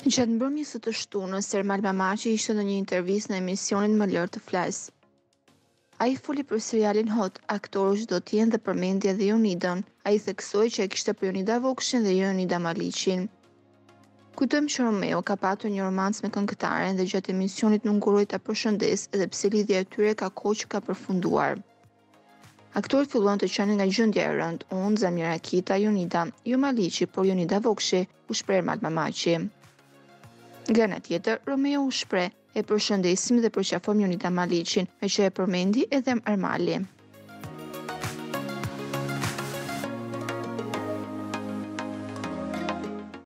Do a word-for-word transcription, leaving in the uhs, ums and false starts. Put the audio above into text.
Gjatë mbrëmjes së të shtunës, Ermal Mamaçi ishte në një intervistë në emisionin Më lër të flas. Ai foli për serialin Hot, aktorë që do të jenë dhe përmendi edhe Jonidën. Ai theksoi që e kishte për Jonida Vokshin dhe Jonida Maliqin. Kujtojmë që Romeo ka patur një romancë me këngëtaren dhe gjatë emisionit nuk nguroi ta përshëndes edhe pse lidhja e tyre ka kohë që ka përfunduar. Aktorët filluan të qanin nga gjendja e rëndë, unë, Zamira Akita, Jonida, jo Maliqi, por Jonida Vokshi, u shpreh Ermal Mamaçi. Nga ana tjetër, Romeo u shpreh: "E përshëndesim dhe përqafojmë Jonida Maliqin, me që e përmendi edhe Ermali."